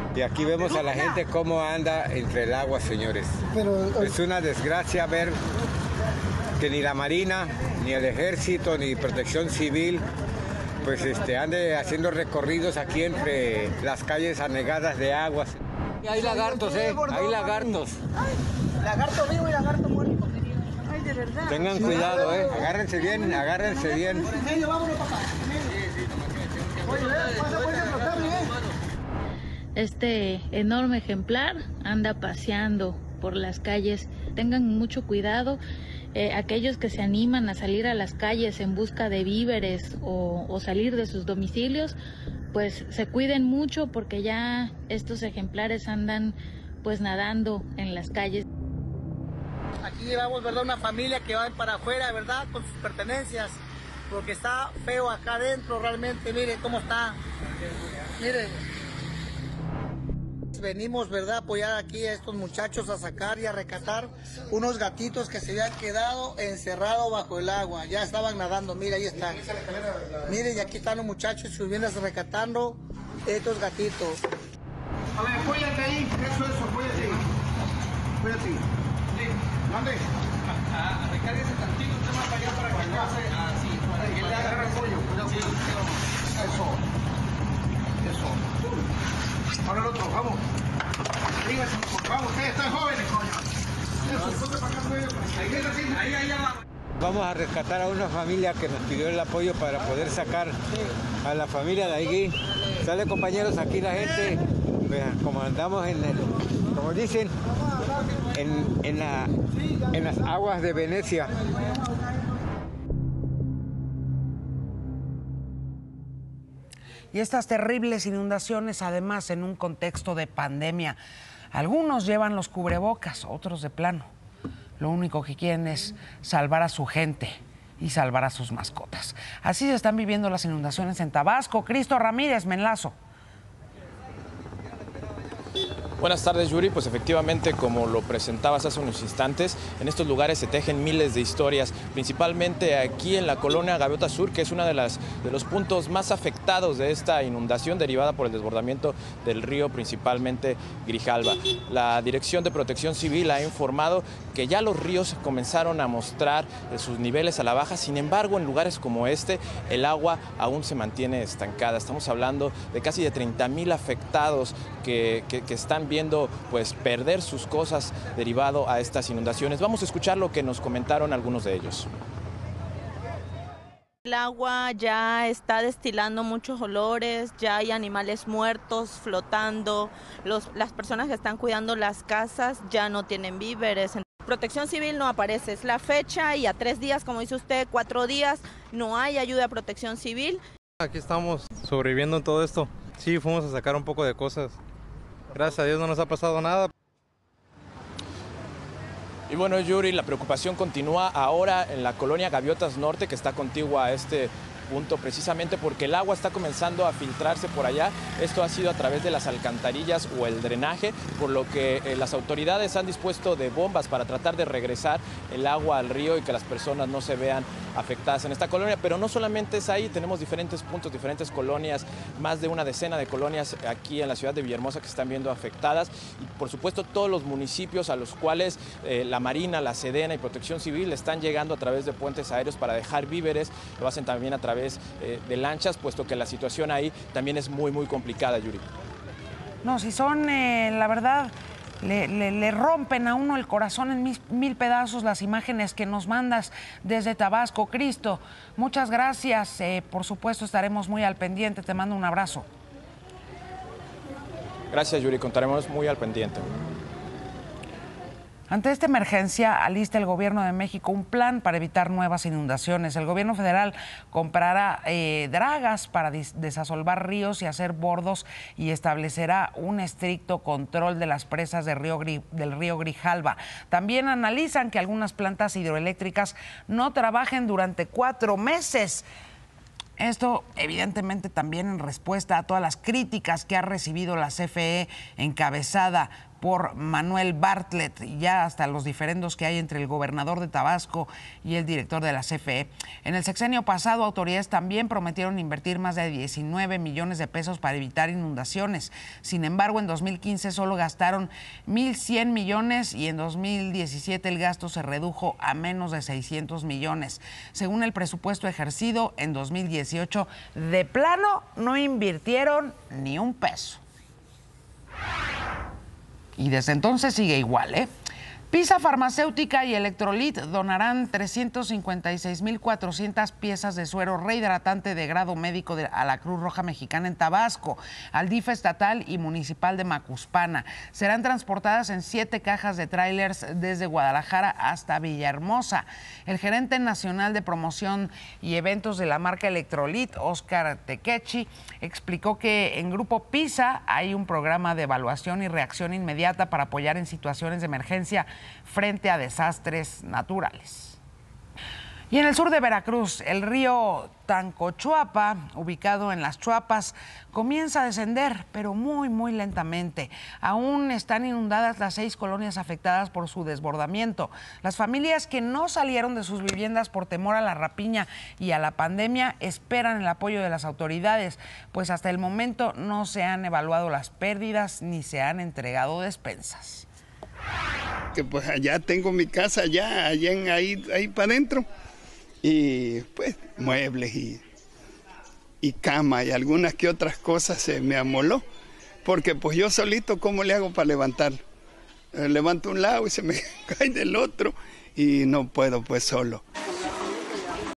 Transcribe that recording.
Y aquí vemos a la gente cómo anda entre el agua, señores. Es una desgracia ver que ni la Marina, ni el Ejército, ni Protección Civil, pues ande haciendo recorridos aquí entre las calles anegadas de aguas. Y hay lagartos, hay lagartos. Lagarto vivo y lagarto muerto. Ay, de verdad. Tengan cuidado, agárrense bien, agárrense bien. Este enorme ejemplar anda paseando por las calles. Tengan mucho cuidado. Aquellos que se animan a salir a las calles en busca de víveres o salir de sus domicilios, pues se cuiden mucho porque ya estos ejemplares andan pues nadando en las calles. Aquí llevamos, ¿verdad?, una familia que va para afuera, ¿verdad?, con sus pertenencias, porque está feo acá adentro realmente. Mire cómo está. Mire. Venimos, ¿verdad?, a apoyar aquí a estos muchachos a sacar y a rescatar unos gatitos que se habían quedado encerrados bajo el agua. Ya estaban nadando, mira, ahí están. Mire, y aquí están los muchachos subiendo, rescatando estos gatitos. A ver, apóyate ahí, eso, apóyate ahí. Apóyate ahí. ¿Dónde? Recárguese tantito, usted más para allá para que pase así, para que le haga apoyo. Eso. Ahora el otro, vamos. Dígase, vamos, ustedes están jóvenes, coño. Eso, ponte para acá, ahí abajo. Vamos a rescatar a una familia que nos pidió el apoyo para poder sacar a la familia de allí. Sale, compañeros, aquí la gente, vean, como andamos como dicen, en las aguas de Venecia. Y estas terribles inundaciones, además, en un contexto de pandemia. Algunos llevan los cubrebocas, otros de plano. Lo único que quieren es salvar a su gente y salvar a sus mascotas. Así se están viviendo las inundaciones en Tabasco. Cristo Ramírez, me enlazo. Buenas tardes, Yuri. Pues efectivamente, como lo presentabas hace unos instantes, en estos lugares se tejen miles de historias, principalmente aquí en la colonia Gaviota Sur, que es uno de los puntos más afectados de esta inundación derivada por el desbordamiento del río, principalmente Grijalva. La Dirección de Protección Civil ha informado que ya los ríos comenzaron a mostrar sus niveles a la baja. Sin embargo, en lugares como este, el agua aún se mantiene estancada. Estamos hablando de casi de 30,000 afectados que están viendo pues perder sus cosas derivado a estas inundaciones. Vamos a escuchar lo que nos comentaron algunos de ellos. El agua ya está destilando muchos olores, ya hay animales muertos flotando, las personas que están cuidando las casas ya no tienen víveres. Protección Civil no aparece, es la fecha y a 3 días, como dice usted, 4 días, no hay ayuda a Protección Civil. Aquí estamos sobreviviendo en todo esto. Sí, fuimos a sacar un poco de cosas. Gracias a Dios no nos ha pasado nada. Y bueno, Yuri, la preocupación continúa ahora en la colonia Gaviotas Norte, que está contigua a este punto, precisamente porque el agua está comenzando a filtrarse por allá. Esto ha sido a través de las alcantarillas o el drenaje, por lo que las autoridades han dispuesto de bombas para tratar de regresar el agua al río y que las personas no se vean afectadas en esta colonia. Pero no solamente es ahí, tenemos diferentes puntos, diferentes colonias, más de una decena de colonias aquí en la ciudad de Villahermosa que se están viendo afectadas, y por supuesto todos los municipios a los cuales la Marina, la Sedena y Protección Civil están llegando a través de puentes aéreos para dejar víveres. Lo hacen también a través de lanchas, puesto que la situación ahí también es muy complicada, Yuri. No, si son, la verdad, le rompen a uno el corazón en mil pedazos las imágenes que nos mandas desde Tabasco. Cristo, muchas gracias. Por supuesto, estaremos muy al pendiente. Te mando un abrazo. Gracias, Yuri. Contaremos muy al pendiente. Ante esta emergencia, alista el Gobierno de México un plan para evitar nuevas inundaciones. El Gobierno federal comprará dragas para desasolvar ríos y hacer bordos, y establecerá un estricto control de las presas del río Grijalva. También analizan que algunas plantas hidroeléctricas no trabajen durante 4 meses. Esto, evidentemente, también en respuesta a todas las críticas que ha recibido la CFE, encabezada por Manuel Bartlett, y ya hasta los diferendos que hay entre el gobernador de Tabasco y el director de la CFE. En el sexenio pasado, autoridades también prometieron invertir más de 19 millones de pesos para evitar inundaciones. Sin embargo, en 2015 solo gastaron 1.100 millones y en 2017 el gasto se redujo a menos de 600 millones. Según el presupuesto ejercido en 2018, de plano no invirtieron ni un peso. Y desde entonces sigue igual, ¿eh? PiSA Farmacéutica y Electrolit donarán 356.400 piezas de suero rehidratante de grado médico a la Cruz Roja Mexicana en Tabasco, al DIF estatal y municipal de Macuspana. Serán transportadas en 7 cajas de tráilers desde Guadalajara hasta Villahermosa. El gerente nacional de promoción y eventos de la marca Electrolit, Oscar Tequechi, explicó que en Grupo PiSA hay un programa de evaluación y reacción inmediata para apoyar en situaciones de emergencia frente a desastres naturales. Y en el sur de Veracruz, el río Tancochuapa, ubicado en Las Chuapas, comienza a descender, pero muy lentamente. Aún están inundadas las 6 colonias afectadas por su desbordamiento. Las familias que no salieron de sus viviendas por temor a la rapiña y a la pandemia esperan el apoyo de las autoridades, pues hasta el momento no se han evaluado las pérdidas ni se han entregado despensas. Que pues allá tengo mi casa, ahí para adentro, y pues muebles y cama y algunas que otras cosas se me amoló, porque pues yo solito, ¿cómo le hago para levantar? Levanto un lado y se me cae del otro y no puedo pues solo.